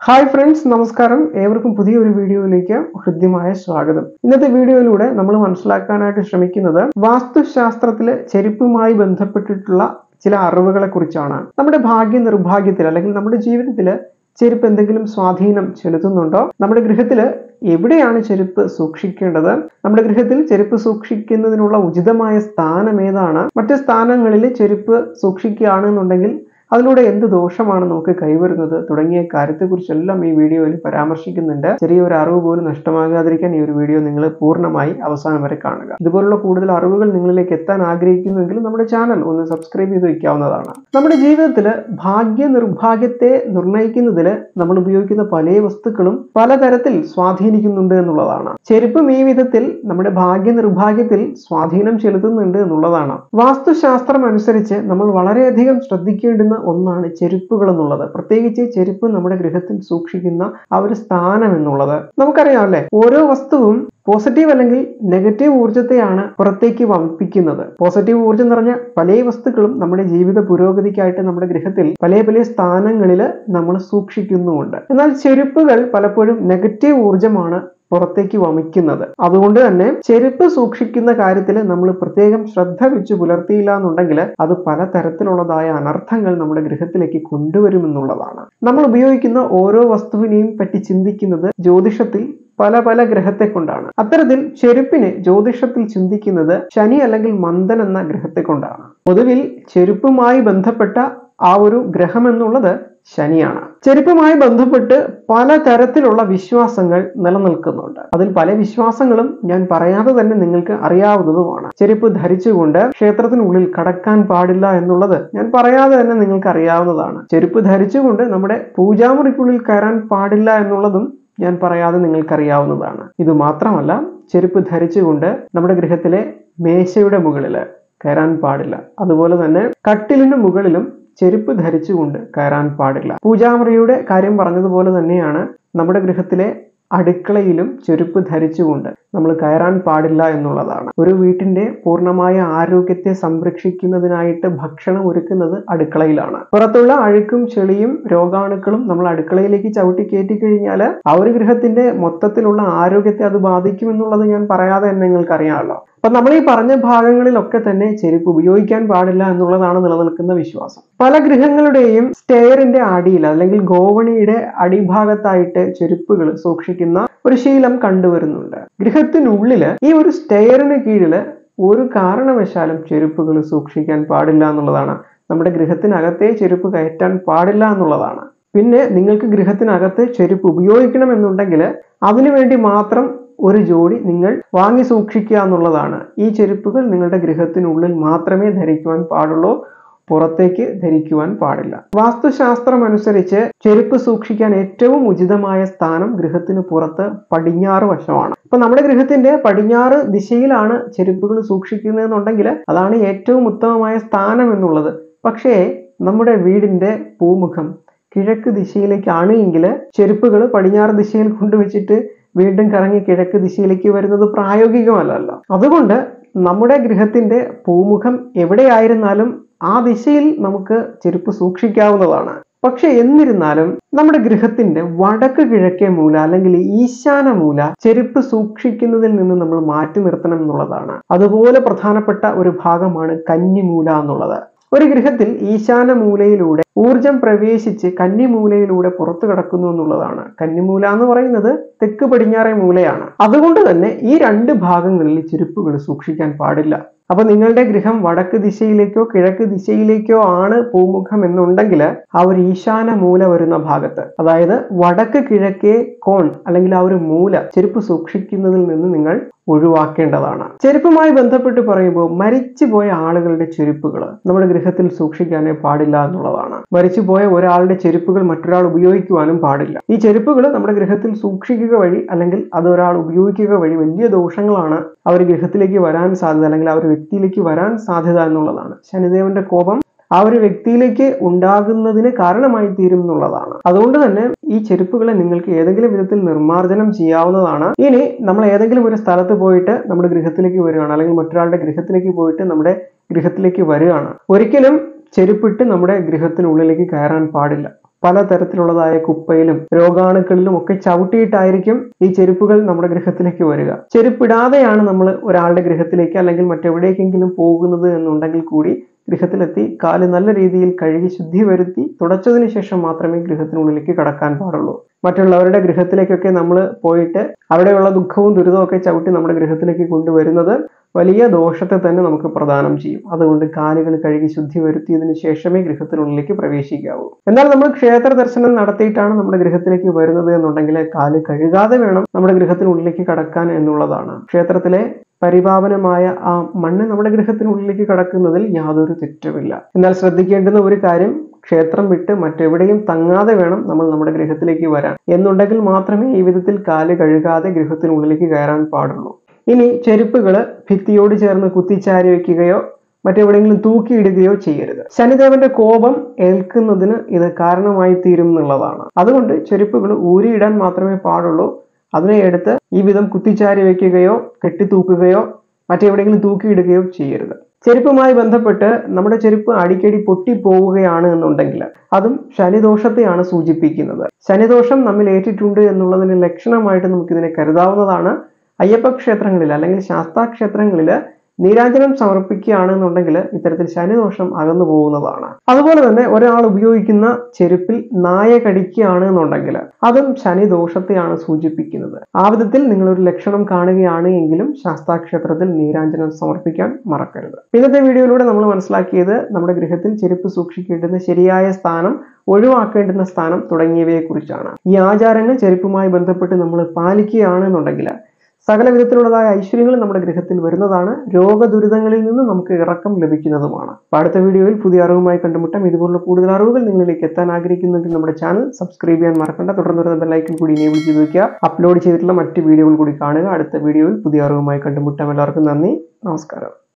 Hi friends, നമസ്കാരം. ഏവർക്കും പുതിയൊരു വീഡിയോയിലേക്ക് ഹൃദ്യമായ സ്വാഗതം. ഇന്നത്തെ വീഡിയോയിലൂടെ നമ്മൾ മനസ്സിലാക്കാനായിട്ട് ശ്രമിക്കുന്നത് വാസ്തുശാസ്ത്രത്തിലെ ചെരുപ്പുമായി ബന്ധപ്പെട്ടിട്ടുള്ള ചില അറിവുകളെ കുറിച്ചാണ്. നമ്മുടെ ഭാഗ്യ നിർഭാഗ്യത്തിൽ അല്ലെങ്കിൽ നമ്മുടെ ജീവിതത്തിൽ ചെരുപ്പ് എന്തെങ്കിലും സ്വാധീനം ചെലുത്തുന്നുണ്ടോ? നമ്മുടെ ഗൃഹത്തിൽ എവിടെയാണ് ചെരുപ്പ് സൂക്ഷിക്കേണ്ടത്? നമ്മുടെ ഗൃഹത്തിൽ ചെരുപ്പ് സൂക്ഷിക്കുന്നതിനുള്ള ഉചിതമായ സ്ഥാനം ഏതാണ്? മറ്റ് സ്ഥാനങ്ങളിൽ ചെരുപ്പ് സൂക്ഷിക്കുകയാണെന്നുണ്ടെങ്കിൽ അതിലൂടെ എന്ത് ദോഷമാണ് നമുക്ക് കൈവരുന്നത് തുടങ്ങിയ കാര്യത്തെക്കുറിച്ചെല്ലാം ഈ വീഡിയോയിൽ പരാമർശിക്കുന്നുണ്ട്. ചെറിയൊരു അറിവ് പോലും നഷ്ടമാകാതിരിക്കാൻ ഈ ഒരു വീഡിയോ നിങ്ങൾ പൂർണ്ണമായി അവസാനം വരെ കാണുക. ഇതുപോലുള്ള കൂടുതൽ അറിവുകൾ നിങ്ങളിലേക്ക് എത്താൻ ആഗ്രഹിക്കുന്നുവെങ്കിൽ നമ്മുടെ ചാനൽ ഒന്ന് സബ്സ്ക്രൈബ് ചെയ്ത് വയ്ക്കാവുന്നതാണ്. നമ്മുടെ ജീവിതത്തിൽ ഭാഗ്യ നിർഭാഗ്യത്തെ നിർണ്ണയിക്കുന്നതിൽ നമ്മൾ ഉപയോഗിക്കുന്ന പല വസ്തുക്കളും പലതരത്തിൽ സ്വാധീനിക്കുന്നുണ്ട് എന്നുള്ളതാണ്. ചെരുപ്പും ഈ വിധത്തിൽ നമ്മുടെ ഭാഗ്യ നിർഭാഗ്യത്തിൽ സ്വാധീനം ചെലുത്തുന്നുണ്ട് എന്നുള്ളതാണ്. വാസ്തുശാസ്ത്രം അനുസരിച്ച് നമ്മൾ വളരെയധികം ശ്രദ്ധിക്കേണ്ടുന്ന ഒന്നാണ് ചെരുപ്പുകൾ എന്നുള്ളത്. പ്രത്യേകിച്ച് ചെരുപ്പ് നമ്മുടെ ഗൃഹത്തിൽ സൂക്ഷിക്കുന്ന ആ ഒരു സ്ഥാനം എന്നുള്ളത് നമുക്കറിയാം അല്ലെ. ഓരോ വസ്തുവും പോസിറ്റീവ് അല്ലെങ്കിൽ നെഗറ്റീവ് ഊർജ്ജത്തെയാണ് പുറത്തേക്ക് വമിപ്പിക്കുന്നത്. പോസിറ്റീവ് ഊർജ്ജം നിറഞ്ഞ പല വസ്തുക്കളും നമ്മുടെ ജീവിത പുരോഗതിക്കായിട്ട് നമ്മുടെ ഗൃഹത്തിൽ പല സ്ഥാനങ്ങളിൽ നമ്മൾ സൂക്ഷിക്കുന്നുമുണ്ട്. എന്നാൽ ചെരുപ്പുകൾ പലപ്പോഴും നെഗറ്റീവ് ഊർജ്ജമാണ് പുറത്തേക്ക് വമിക്കുന്നത്. അതുകൊണ്ട് തന്നെ ചെരുപ്പ് സൂക്ഷിക്കുന്ന കാര്യത്തിൽ നമ്മൾ പ്രത്യേകം ശ്രദ്ധ വെച്ച് പുലർത്തിയില്ല എന്നുണ്ടെങ്കിൽ അത് പലതരത്തിലുള്ളതായ അനർത്ഥങ്ങൾ നമ്മുടെ ഗൃഹത്തിലേക്ക് കൊണ്ടുവരുമെന്നുള്ളതാണ്. നമ്മൾ ഉപയോഗിക്കുന്ന ഓരോ വസ്തുവിനെയും പറ്റി ചിന്തിക്കുന്നത് ജ്യോതിഷത്തിൽ പല ഗ്രഹത്തെ കൊണ്ടാണ്. അത്തരത്തിൽ ചെരുപ്പിനെ ജ്യോതിഷത്തിൽ ചിന്തിക്കുന്നത് ശനി അല്ലെങ്കിൽ മന്ദൻ എന്ന ഗ്രഹത്തെ കൊണ്ടാണ്. പൊതുവിൽ ചെരുപ്പുമായി ബന്ധപ്പെട്ട ആ ഒരു ഗ്രഹം എന്നുള്ളത് ശനിയാണ്. ചെരുപ്പുമായി ബന്ധപ്പെട്ട് പലതരത്തിലുള്ള വിശ്വാസങ്ങൾ നിലനിൽക്കുന്നുണ്ട്. അതിൽ പല വിശ്വാസങ്ങളും ഞാൻ പറയാതെ തന്നെ നിങ്ങൾക്ക് അറിയാവുന്നതുമാണ്. ചെരുപ്പ് ധരിച്ചുകൊണ്ട് ക്ഷേത്രത്തിനുള്ളിൽ കടക്കാൻ പാടില്ല എന്നുള്ളത് ഞാൻ പറയാതെ തന്നെ നിങ്ങൾക്ക് അറിയാവുന്നതാണ്. ചെരുപ്പ് ധരിച്ചുകൊണ്ട് നമ്മുടെ പൂജാമുറിക്കുള്ളിൽ കയറാൻ പാടില്ല എന്നുള്ളതും ഞാൻ പറയാതെ നിങ്ങൾക്കറിയാവുന്നതാണ്. ഇത് മാത്രമല്ല, ചെരുപ്പ് ധരിച്ചുകൊണ്ട് നമ്മുടെ ഗൃഹത്തിലെ മേശയുടെ മുകളിൽ കയറാൻ പാടില്ല. അതുപോലെ തന്നെ കട്ടിലിന് മുകളിലും ചെരുപ്പ് ധരിച്ചുകൊണ്ട് കയറാൻ പാടില്ല. പൂജാമുറിയുടെ കാര്യം പറഞ്ഞതുപോലെ തന്നെയാണ് നമ്മുടെ ഗൃഹത്തിലെ അടുക്കളയിലും ചെരുപ്പ് ധരിച്ചുകൊണ്ട് നമ്മൾ കയറാൻ പാടില്ല എന്നുള്ളതാണ്. ഒരു വീട്ടിന്റെ പൂർണ്ണമായ ആരോഗ്യത്തെ സംരക്ഷിക്കുന്നതിനായിട്ട് ഭക്ഷണം ഒരുക്കുന്നത് അടുക്കളയിലാണ്. പുറത്തുള്ള അഴുക്കും ചെളിയും രോഗാണുക്കളും നമ്മൾ അടുക്കളയിലേക്ക് ചവിട്ടി കയറ്റി കഴിഞ്ഞാൽ ആ ഒരു ഗൃഹത്തിന്റെ മൊത്തത്തിലുള്ള ആരോഗ്യത്തെ അത് ബാധിക്കുമെന്നുള്ളത് ഞാൻ പറയാതെ തന്നെ നിങ്ങൾക്ക് അറിയാമല്ലോ. അപ്പൊ നമ്മൾ ഈ പറഞ്ഞ ഭാഗങ്ങളിലൊക്കെ തന്നെ ചെരുപ്പ് ഉപയോഗിക്കാൻ പാടില്ല എന്നുള്ളതാണ് നിലനിൽക്കുന്ന വിശ്വാസം. പല ഗൃഹങ്ങളുടെയും സ്റ്റെയറിന്റെ അടിയിൽ അല്ലെങ്കിൽ ഗോവണിയുടെ അടിഭാഗത്തായിട്ട് ചെരുപ്പുകൾ സൂക്ഷിക്കുന്ന ഒരു ശീലം കണ്ടുവരുന്നുണ്ട്. ഗൃഹത്തിനുള്ളില് ഈ ഒരു സ്റ്റെയറിന് കീഴില് ഒരു കാരണവശാലും ചെരുപ്പുകൾ സൂക്ഷിക്കാൻ പാടില്ല എന്നുള്ളതാണ്. നമ്മുടെ ഗൃഹത്തിനകത്തെ ചെരുപ്പ് കയറ്റാൻ പാടില്ല എന്നുള്ളതാണ്. പിന്നെ നിങ്ങൾക്ക് ഗൃഹത്തിനകത്ത് ചെരുപ്പ് ഉപയോഗിക്കണമെന്നുണ്ടെങ്കിൽ അതിനുവേണ്ടി മാത്രം ഒരു ജോഡി നിങ്ങൾ വാങ്ങി സൂക്ഷിക്കുക എന്നുള്ളതാണ്. ഈ ചെരുപ്പുകൾ നിങ്ങളുടെ ഗൃഹത്തിനുള്ളിൽ മാത്രമേ ധരിക്കുവാൻ പാടുള്ളൂ, പുറത്തേക്ക് ധരിക്കുവാൻ പാടില്ല. വാസ്തുശാസ്ത്രം അനുസരിച്ച് ചെരുപ്പ് സൂക്ഷിക്കാൻ ഏറ്റവും ഉചിതമായ സ്ഥാനം ഗൃഹത്തിന് പുറത്ത് പടിഞ്ഞാറ് വശമാണ്. അപ്പൊ നമ്മുടെ ഗൃഹത്തിന്റെ പടിഞ്ഞാറ് ദിശയിലാണ് ചെരുപ്പുകൾ സൂക്ഷിക്കുന്നതെന്നുണ്ടെങ്കിൽ അതാണ് ഏറ്റവും ഉത്തമമായ സ്ഥാനം എന്നുള്ളത്. പക്ഷേ നമ്മുടെ വീടിന്റെ പൂമുഖം കിഴക്ക് ദിശയിലേക്കാണ് എങ്കിൽ ചെരുപ്പുകൾ പടിഞ്ഞാറ് ദിശയിൽ കൊണ്ടുവച്ചിട്ട് വീണ്ടും കറങ്ങി കിഴക്ക് ദിശയിലേക്ക് വരുന്നത് പ്രായോഗികമല്ലല്ലോ. അതുകൊണ്ട് നമ്മുടെ ഗൃഹത്തിന്റെ പൂമുഖം എവിടെയായിരുന്നാലും ആ ദിശയിൽ നമുക്ക് ചെരുപ്പ് സൂക്ഷിക്കാവുന്നതാണ്. പക്ഷെ എന്നിരുന്നാലും നമ്മുടെ ഗൃഹത്തിന്റെ വടക്ക് കിഴക്കേ മൂല അല്ലെങ്കിൽ ഈശാന മൂല ചെരുപ്പ് സൂക്ഷിക്കുന്നതിൽ നിന്ന് നമ്മൾ മാറ്റി നിർത്തണം എന്നുള്ളതാണ്. അതുപോലെ പ്രധാനപ്പെട്ട ഒരു ഭാഗമാണ് കന്നിമൂല എന്നുള്ളത്. ഒരു ഗൃഹത്തിൽ ഈശാന മൂലയിലൂടെ ഊർജം പ്രവേശിച്ച് കന്നിമൂലയിലൂടെ പുറത്തു കടക്കുന്നു എന്നുള്ളതാണ്. കന്നിമൂല എന്ന് പറയുന്നത് തെക്ക് പടിഞ്ഞാറേ മൂലയാണ്. അതുകൊണ്ട് തന്നെ ഈ രണ്ട് ഭാഗങ്ങളിൽ ചെരുപ്പുകൾ സൂക്ഷിക്കാൻ പാടില്ല. അപ്പൊ നിങ്ങളുടെ ഗൃഹം വടക്ക് ദിശയിലേക്കോ കിഴക്ക് ദിശയിലേക്കോ ആണ് പൂമുഖം എന്നുണ്ടെങ്കിൽ ആ ഒരു ഈശാന മൂല വരുന്ന ഭാഗത്ത്, അതായത് വടക്ക് കിഴക്കേ കോൺ അല്ലെങ്കിൽ ആ ഒരു മൂല ചെരുപ്പ് സൂക്ഷിക്കുന്നതിൽ നിന്ന് നിങ്ങൾ ഒഴിവാക്കേണ്ടതാണ്. ചെരുപ്പുമായി ബന്ധപ്പെട്ട് പറയുമ്പോൾ മരിച്ചുപോയ ആളുകളുടെ ചെരുപ്പുകൾ നമ്മുടെ ഗൃഹത്തിൽ സൂക്ഷിക്കാനേ പാടില്ല എന്നുള്ളതാണ്. മരിച്ചുപോയ ഒരാളുടെ ചെരുപ്പുകൾ മറ്റൊരാൾ ഉപയോഗിക്കുവാനും പാടില്ല. ഈ ചെരുപ്പുകൾ നമ്മുടെ ഗൃഹത്തിൽ സൂക്ഷിക്കുക വഴി അല്ലെങ്കിൽ അത് ഒരാൾ ഉപയോഗിക്കുക വഴി വലിയ ദോഷങ്ങളാണ് ആ ഒരു ഗൃഹത്തിലേക്ക് വരാൻ സാധ്യത അല്ലെങ്കിൽ ആ ഒരു വ്യക്തിയിലേക്ക് വരാൻ സാധ്യത എന്നുള്ളതാണ്. ശനിദേവന്റെ കോപം ആ ഒരു വ്യക്തിയിലേക്ക് ഉണ്ടാകുന്നതിന് കാരണമായി തീരും എന്നുള്ളതാണ്. അതുകൊണ്ട് തന്നെ ഈ ചെരുപ്പുകളെ നിങ്ങൾക്ക് ഏതെങ്കിലും വിധത്തിൽ നിർമ്മാർജ്ജനം ചെയ്യാവുന്നതാണ്. ഇനി നമ്മൾ ഏതെങ്കിലും ഒരു സ്ഥലത്ത് പോയിട്ട് നമ്മുടെ ഗൃഹത്തിലേക്ക് വരികയാണ് അല്ലെങ്കിൽ മറ്റൊരാളുടെ ഗൃഹത്തിലേക്ക് പോയിട്ട് നമ്മുടെ ഗൃഹത്തിലേക്ക് വരികയാണ്, ഒരിക്കലും ചെരുപ്പിട്ട് നമ്മുടെ ഗൃഹത്തിനുള്ളിലേക്ക് കയറാൻ പാടില്ല. പലതരത്തിലുള്ളതായ കുപ്പയിലും രോഗാണുക്കളിലും ഒക്കെ ചവിട്ടിയിട്ടായിരിക്കും ഈ ചെരുപ്പുകൾ നമ്മുടെ ഗൃഹത്തിലേക്ക് വരിക. ചെരുപ്പിടാതെയാണ് നമ്മൾ ഒരാളുടെ ഗൃഹത്തിലേക്ക് അല്ലെങ്കിൽ മറ്റെവിടേക്കെങ്കിലും പോകുന്നത് എന്നുണ്ടെങ്കിൽ കൂടി ഗൃഹത്തിലെത്തി കാല് നല്ല രീതിയിൽ കഴുകി ശുദ്ധി വരുത്തി തുടച്ചതിന് ശേഷം മാത്രമേ ഗൃഹത്തിനുള്ളിലേക്ക് കടക്കാൻ പാടുള്ളൂ. മറ്റുള്ളവരുടെ ഗൃഹത്തിലേക്കൊക്കെ നമ്മൾ പോയിട്ട് അവിടെയുള്ള ദുഃഖവും ദുരിതവും ഒക്കെ ചവിട്ടി നമ്മുടെ ഗൃഹത്തിലേക്ക് കൊണ്ടുവരുന്നത് വലിയ ദോഷത്തെ തന്നെ നമുക്ക് പ്രദാനം ചെയ്യും. അതുകൊണ്ട് കാലുകൾ കഴുകി ശുദ്ധി വരുത്തിയതിനു ശേഷമേ ഗൃഹത്തിനുള്ളിലേക്ക് പ്രവേശിക്കാവൂ. എന്നാൽ നമ്മൾ ക്ഷേത്ര ദർശനം നടത്തിയിട്ടാണ് നമ്മുടെ ഗൃഹത്തിലേക്ക് വരുന്നത് എന്നുണ്ടെങ്കിൽ കാല് കഴുകാതെ വേണം നമ്മുടെ ഗൃഹത്തിനുള്ളിലേക്ക് കടക്കാൻ എന്നുള്ളതാണ്. ക്ഷേത്രത്തിലെ പരിപാവനമായ ആ മണ്ണ് നമ്മുടെ ഗൃഹത്തിനുള്ളിലേക്ക് കടക്കുന്നതിൽ യാതൊരു തെറ്റുമില്ല. എന്നാൽ ശ്രദ്ധിക്കേണ്ടുന്ന ഒരു കാര്യം, ക്ഷേത്രം വിട്ട് മറ്റെവിടെയും തങ്ങാതെ വേണം നമ്മൾ നമ്മുടെ ഗൃഹത്തിലേക്ക് വരാൻ. എന്നുണ്ടെങ്കിൽ മാത്രമേ ഈ വിധത്തിൽ കാല് കഴുകാതെ ഗൃഹത്തിനുള്ളിലേക്ക് കയറാൻ പാടുള്ളൂ. ഇനി ചെരുപ്പുകൾ ഭിത്തിയോട് ചേർന്ന് കുത്തിച്ചാരി വയ്ക്കുകയോ മറ്റെവിടെയെങ്കിലും തൂക്കിയിടുകയോ ചെയ്യരുത്. ശനിദേവന്റെ കോപം ഏൽക്കുന്നതിന് ഇത് കാരണമായി തീരും എന്നുള്ളതാണ്. അതുകൊണ്ട് ചെരുപ്പുകൾ ഊരിയിടാൻ മാത്രമേ പാടുള്ളൂ. അതിനെ എടുത്ത് ഈ വിധം കുത്തിച്ചാരി വയ്ക്കുകയോ കെട്ടിത്തൂക്കുകയോ മറ്റെവിടെയെങ്കിലും തൂക്കിയിടുകയോ ചെയ്യരുത്. ചെരുപ്പുമായി ബന്ധപ്പെട്ട് നമ്മുടെ ചെരുപ്പ് അടിക്കടി പൊട്ടിപ്പോവുകയാണ് എന്നുണ്ടെങ്കിൽ അതും ശനിദോഷത്തെയാണ് സൂചിപ്പിക്കുന്നത്. ശനിദോഷം നമ്മിൽ ഏറ്റിട്ടുണ്ട് എന്നുള്ളതിന് ലക്ഷണമായിട്ട് നമുക്കിതിനെ കരുതാവുന്നതാണ്. അയ്യപ്പ ക്ഷേത്രങ്ങളിൽ അല്ലെങ്കിൽ ശാസ്താക്ഷേത്രങ്ങളിൽ നീരാഞ്ജനം സമർപ്പിക്കുകയാണെന്നുണ്ടെങ്കിൽ ഇത്തരത്തിൽ ശനിദോഷം അകന്നു പോകുന്നതാണ്. അതുപോലെ തന്നെ ഒരാൾ ഉപയോഗിക്കുന്ന ചെരുപ്പിൽ നായ കടിക്കുകയാണ് എന്നുണ്ടെങ്കിൽ അതും ശനിദോഷത്തെയാണ് സൂചിപ്പിക്കുന്നത്. ആ വിധത്തിൽ നിങ്ങളൊരു ലക്ഷണം കാണുകയാണ് എങ്കിലും ശാസ്താക്ഷേത്രത്തിൽ നീരാഞ്ജനം സമർപ്പിക്കാൻ മറക്കരുത്. ഇന്നത്തെ വീഡിയോയിലൂടെ നമ്മൾ മനസ്സിലാക്കിയത് നമ്മുടെ ഗൃഹത്തിൽ ചെരുപ്പ് സൂക്ഷിക്കേണ്ടുന്ന ശരിയായ സ്ഥാനം, ഒഴിവാക്കേണ്ടുന്ന സ്ഥാനം തുടങ്ങിയവയെ കുറിച്ചാണ്. ഈ ആചാരങ്ങൾ ചെരുപ്പുമായി ബന്ധപ്പെട്ട് നമ്മൾ പാലിക്കുകയാണെന്നുണ്ടെങ്കിൽ സകല വിധത്തിലുള്ളതായ ഐശ്വര്യങ്ങൾ നമ്മുടെ ഗൃഹത്തിൽ വരുന്നതാണ്. രോഗദുരിതങ്ങളിൽ നിന്ന് നമുക്ക് ഇറക്കം ലഭിക്കുന്നതുമാണ്. അടുത്ത വീഡിയോയിൽ പുതിയ അറിവുമായി കണ്ടുമുട്ടാം. ഇതുപോലുള്ള കൂടുതൽ അറിവുകൾ നിങ്ങളിലേക്ക് എത്താൻ ആഗ്രഹിക്കുന്നുണ്ടെങ്കിൽ നമ്മുടെ ചാനൽ സബ്സ്ക്രൈബ് ചെയ്യാൻ മറക്കണ്ട. തുടർന്ന് വരുന്ന ബെല്ലൈക്കൺ കൂടി എനേബിൾ ചെയ്ത് വയ്ക്കുക. അപ്ലോഡ് ചെയ്തിട്ടുള്ള മറ്റ് വീഡിയോകൾ കൂടി കാണുക. അടുത്ത വീഡിയോയിൽ പുതിയ അറിവുമായി കണ്ടുമുട്ടാം. എല്ലാവർക്കും നന്ദി, നമസ്കാരം.